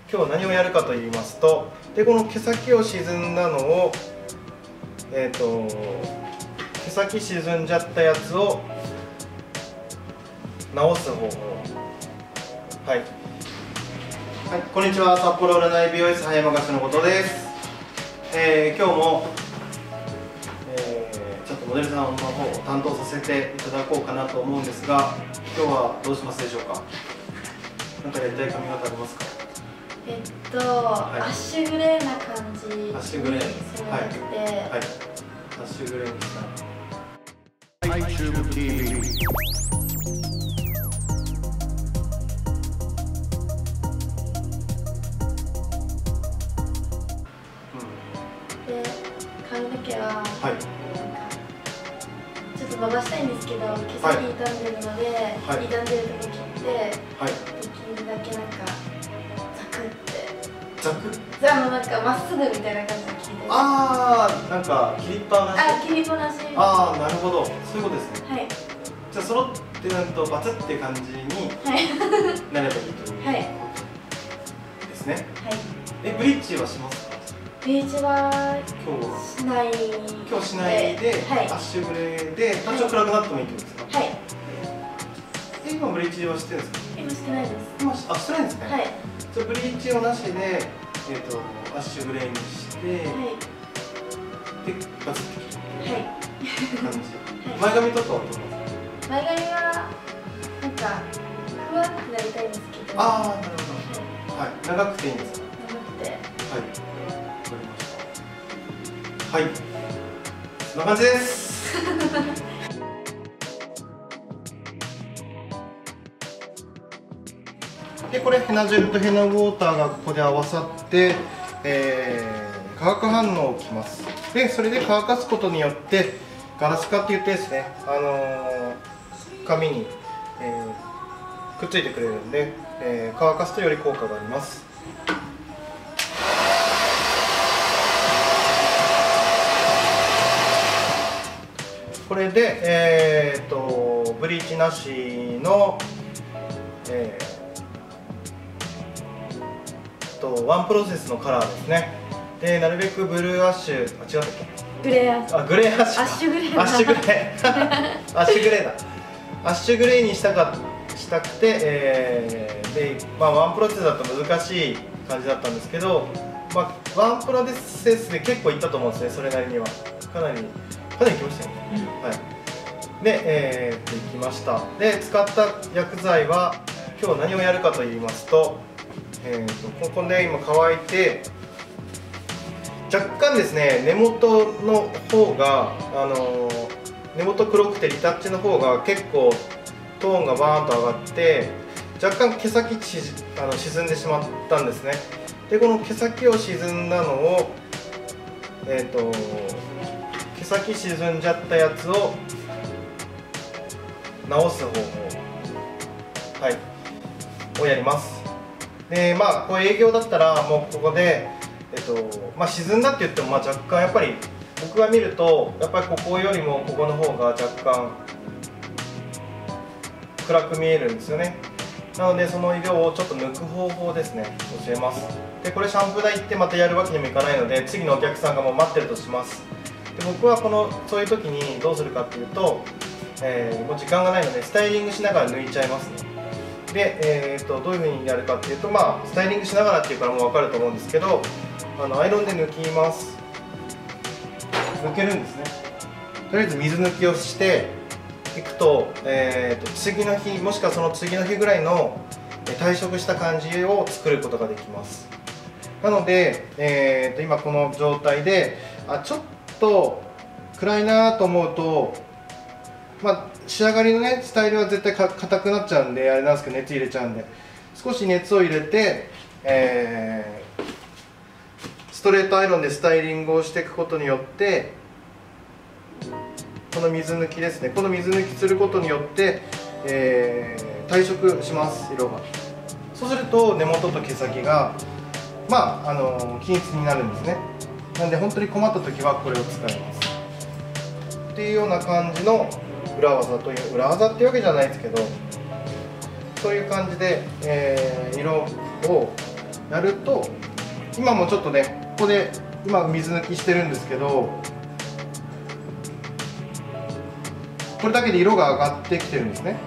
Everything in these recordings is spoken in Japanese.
今日何をやるかと言いますと、でこの毛先を沈んだのを毛先沈んじゃったやつを直す方法。はい、こんにちは。札幌占い美容室葉山がしのことです。今日も、ちょっとモデルさんの方を担当させていただこうかなと思うんですが、今日はどうしますでしょうか。何かやりたい髪型ありますか。 アッシュグレーな感じにアッシュグレー、 染めたくて、 はい、アッシュグレーにしたい。 YouTube TV。 で髪の毛は、 はい、 ちょっと伸ばしたいんですけど、毛先傷んでるので、 はい、 傷んでるとこ切って、 はい、 できるだけなんかザクって。 ザク？ なんかまっすぐみたいな感じで切りたい。 なんか切りっぱなし。 切りっぱなし。 なるほど、そういうことですね。 はい。 じゃあ揃ってなんとバツって感じになればいいという、はい、ですね。はい。ブリッジはしますか。 ブリッジはしない。 今日しないで、 はい、 アッシュグレーで多少暗くなってもいいってことですか。はい。今ブリッジはしてるんですか。 今してないです。 今してないんですね。はい。じゃあブリッジをなしでアッシュグレーにして、はい、でバツって切る感じ。前髪とかはどうですか。 前髪はなんかふわってなりたいんですけど。 なるほど。はい。長くていいんですか。 長くて。はい。 わかりました。はい。そんな感じです。でこれヘナジェルとヘナウォーターがここで合わさって、化学反応を起きます。でそれで乾かすことによってガラス化って言ってですね、髪に、くっついてくれるんで、乾かすとより効果があります。これで、ブリーチなしの、ワンプロセスのカラーですね。でなるべくブルーアッシュ、違ったっけ。グレーアッシュ。グレーアッシュ。アッシュグレー。アッシュグレー。アッシュグレーだ。アッシュグレーにしたくて、でワンプロセスだと難しい感じだったんですけど、ワンプロセスで結構いったと思うんですね。それなりにはかなりきましたよね。はい。で、いきました。で使った薬剤は今日何をやるかと言いますと、ここで今乾いて若干ですね、根元の方が根元黒くてリタッチの方が結構トーンがバーンと上がって若干毛先沈んでしまったんですね。でこの毛先を沈んだのを毛先沈んじゃったやつを直す方法、はい、をやります。でこう営業だったらもうここで、沈んだって言っても若干やっぱり僕が見るとやっぱりここよりもここの方が若干暗く見えるんですよね。なのでその色をちょっと抜く方法ですね、教えます。でこれシャンプー台行ってまたやるわけにもいかないので次のお客さんがもう待ってるとします。で僕はそういう時にどうするかっていうと、もう時間がないのでスタイリングしながら抜いちゃいますね。で、どういうふうにやるかっていうと、スタイリングしながらっていうからもう分かると思うんですけど、アイロンで抜きます。抜けるんですね。とりあえず水抜きをしていくと、次の日もしくはその次の日ぐらいの退色した感じを作ることができます。なので、今この状態でちょっと暗いなと思うと、仕上がりのねスタイルは絶対硬くなっちゃうんであれなんですけど、熱入れちゃうんで少し熱を入れて、ストレートアイロンでスタイリングをしていくことによってこの水抜きですね、この水抜きすることによって、退色します、色が。そうすると根元と毛先が均一になるんですね。なんで本当に困った時はこれを使いますっていうような感じの裏技っていうわけじゃないですけど、そういう感じで、色をやると、今もちょっとねここで今水抜きしてるんですけど、これだけで色が上がってきてるんですね。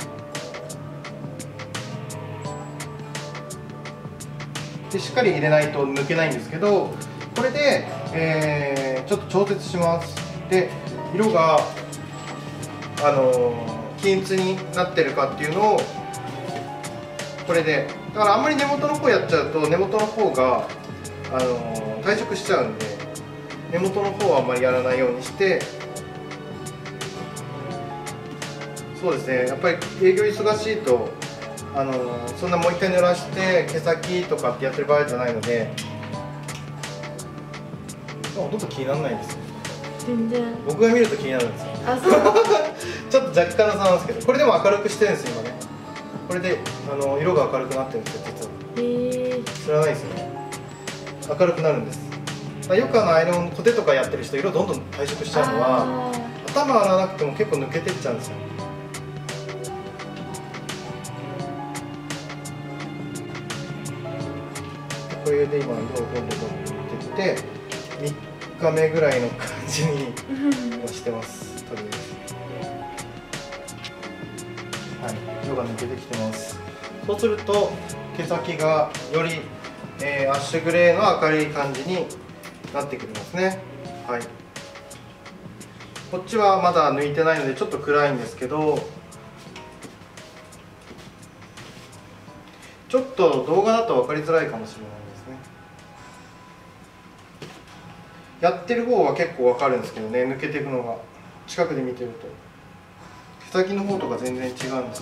でしっかり入れないと抜けないんですけど、これで、ちょっと調節します。で色が均一になってるかっていうのをこれで、だからあんまり根元の方やっちゃうと根元の方が退色しちゃうんで、根元の方はあんまりやらないようにして。そうですね、やっぱり営業忙しいとそんなもう一回濡らして毛先とかってやってる場合じゃないので、ほとんど気にならないんですよ。 全然僕が見ると気になるんですよ。 あ、そうちょっと若干の差なんですけど、これでも明るくしてるんですよ今ね。これで色が明るくなってるんですよ実は。知らないですよね。明るくなるんです。よくアイロンコテとかやってる人、色どんどん退色しちゃうのは頭洗わなくても結構抜けてっちゃうんですよ。これで今色をどんどん抜いていって3日目ぐらいの感じにしてます。とりあえず、はい、色が抜けてきてます。そうすると毛先がより、アッシュグレーの明るい感じになってくるんですね。はい、こっちはまだ抜いてないのでちょっと暗いんですけど、ちょっと動画だと分かりづらいかもしれないですね。やってる方は結構分かるんですけどね、抜けていくのが近くで見てると毛先の方とか全然違うんですよ。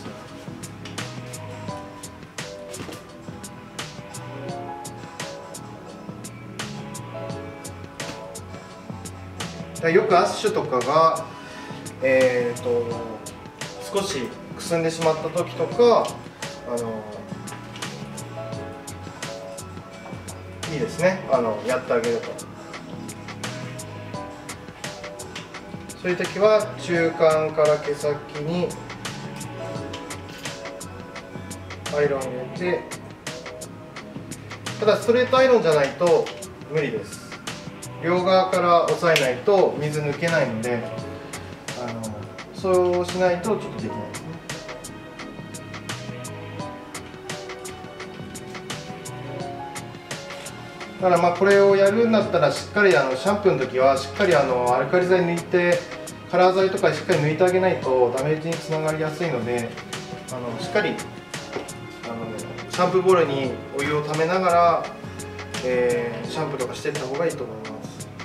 よくアッシュとかが、少しくすんでしまった時とかいいですね、やってあげると。そういう時は中間から毛先にアイロン入れて、ただストレートアイロンじゃないと無理です。両側から押さえないと水抜けないので、そうしないとちょっとできないですね。だからまあこれをやるんだったらしっかりシャンプーの時はしっかりアルカリ剤抜いて、カラー剤とかしっかり抜いてあげないとダメージにつながりやすいので、しっかりシャンプーボウルにお湯をためながら、シャンプーとかしていった方がいいと思います。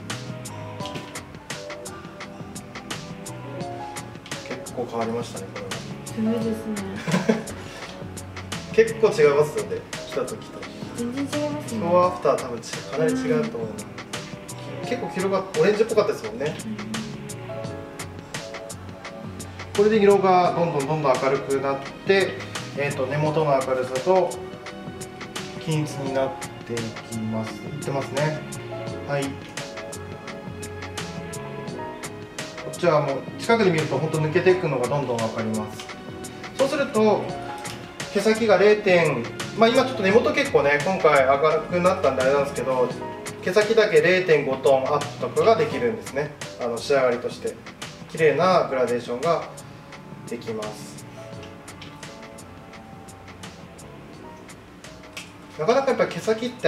結構変わりましたねこれは。 すごいですね。 結構違いますよね、来た時と。 全然違いますね。 ビフォーアフター多分かなり違うと思う。結構色がオレンジっぽかったですもんね。これで色がどんどん明るくなって、根元の明るさと均一になっていきます。いってますね。はい。こっちはもう近くで見ると本当抜けていくのがどんどん分かります。そうすると毛先がまあ今ちょっと根元結構ね今回明るくなったんであれなんですけど、毛先だけ 0.5 トーンアップとかができるんですね。仕上がりとして綺麗なグラデーションができます。なかなかやっぱり毛先って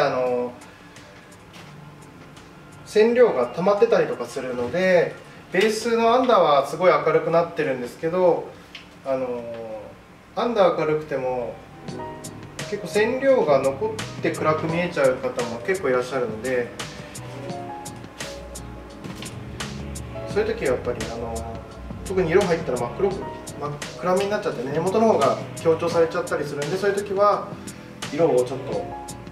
染料が溜まってたりとかするので、ベースのアンダーはすごい明るくなってるんですけど、アンダー明るくても結構染料が残って暗く見えちゃう方も結構いらっしゃるので、そういう時はやっぱり特に色入ったら真暗めになっちゃってね、根元の方が強調されちゃったりするんで、そういう時は色をちょっとこ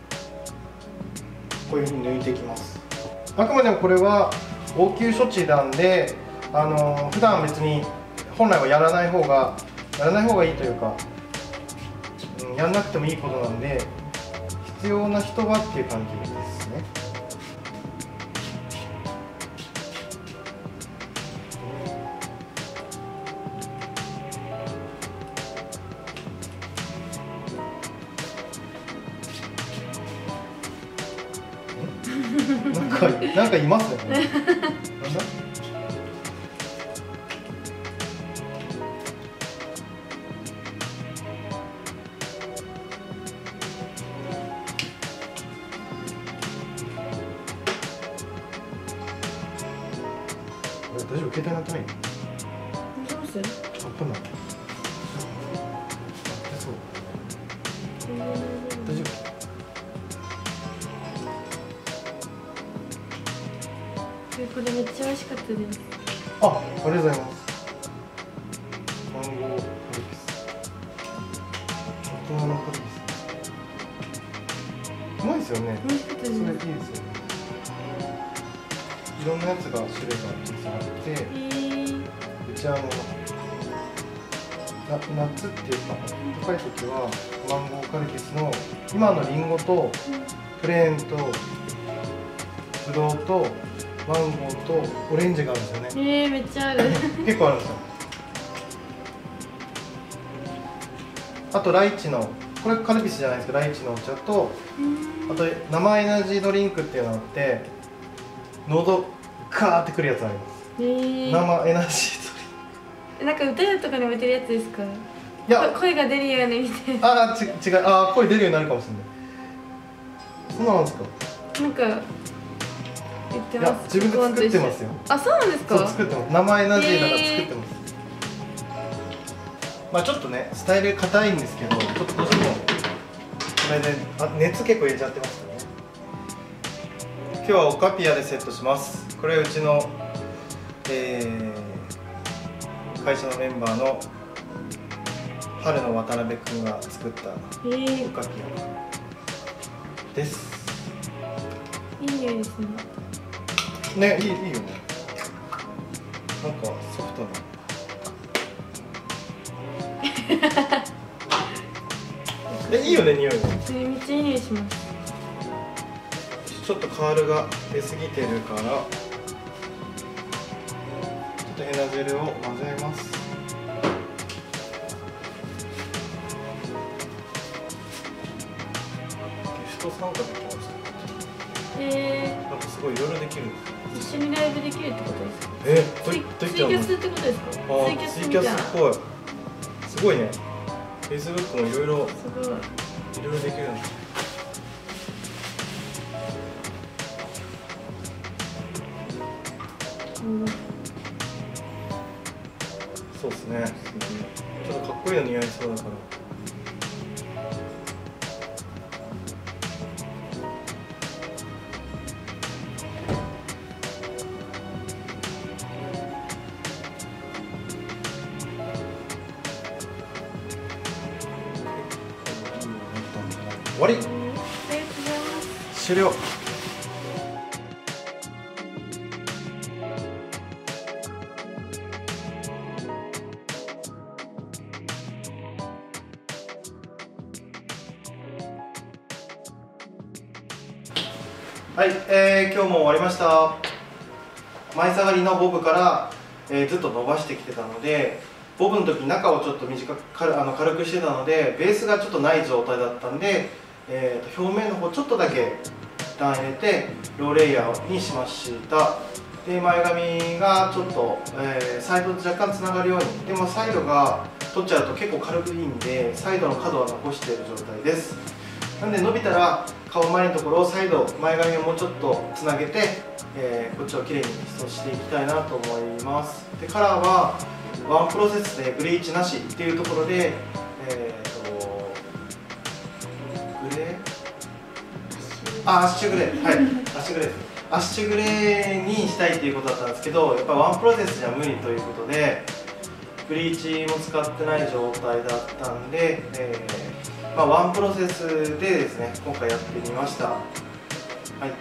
ういうふうに抜いていきます。あくまでもこれは応急処置なんで、普段別に本来はやらない方がいいというか、やらなくてもいいことなんで、必要な人はっていう感じですね。 なんかいますね。なんだ？大丈夫？携帯鳴ってない？ どうする？ あったな。そう。大丈夫？ これめっちゃ美味しかったです。 ありがとうございます。マンゴーカルピス。大人のカルピス。うまいですよね。 美味しかったです。 それいいですよね。いろんなやつが種類がたくさんあって、うち夏っていうか高い時はマンゴーカルピスの今のリンゴとプレーンとブドウとマンゴーとオレンジがあるんですよね。 めっちゃある。 結構あるんですよ。あとライチの、これカルピスじゃないですけどライチのお茶と、あと生エナジードリンクっていうのがあって喉ガーってくるやつあります。生エナジードリンク、 なんか歌屋とかに置いてるやつですか？いや、 声が出るようにみたいな。 違う、声出るようになるかもしれない。そうなんですか？ なんか言ってます。 いや、自分で作ってますよ。 あ、そうなんですか？ そう、作ってます。生エナジーだから作ってます。まあちょっとね、スタイル硬いんですけど、ちょっとどうしてもこれで熱結構入れちゃってますよね。今日はオカピアでセットします。これうちの、会社のメンバーの春の渡辺君が作ったオカピアです。 いい匂いですね。 ね、いいよね。なんかソフトな。いいよね、匂いね。 それめっちゃいい匂いします。 ちょっとカールが出過ぎてるから、ちょっとヘナジェルを混ぜます。ゲスト参加できました。なんかすごいいろいろできるんです。 一緒にライブできるってことですか？ツイキャスってことですか？ ツイキャスっぽい。すごいね。Facebook もいろいろできるんです。そうですね。ちょっとかっこいいの似合いそうだから。終わり。 ありがとうございます。 終了。はい、今日も終わりました。前下がりのボブから、ずっと伸ばしてきてたので、ボブの時中をちょっと短く軽くしてたのでベースがちょっとない状態だったんで、表面の方ちょっとだけ一旦入れてローレイヤーにしました。で前髪がちょっと、サイドと若干つながるように、でもサイドが取っちゃうと結構軽くいいんでサイドの角は残している状態です。なんで伸びたら顔周りのところを再度前髪をもうちょっとつなげて、こっちをきれいに基礎していきたいなと思います。でカラーはワンプロセスでブリーチなしっていうところで、グレーアッシュグレー、はい、アッシュグレーです。アッシュグレーにしたいっていうことだったんですけど、やっぱワンプロセスじゃ無理ということでブリーチも使ってない状態だったんで、ワンプロセスでですね今回やってみました。はい、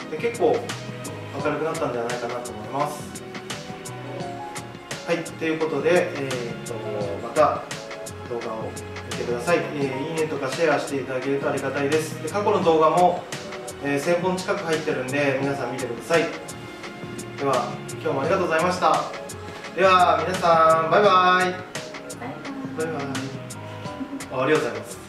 で結構明るくなったんじゃないかなと思います。はい、ということで、また動画を見てください。いいねとかシェアしていただけるとありがたいです。で過去の動画も、1000本近く入ってるんで皆さん見てください。では今日もありがとうございました。では皆さんバイバイ。バイバイ。ありがとうございます。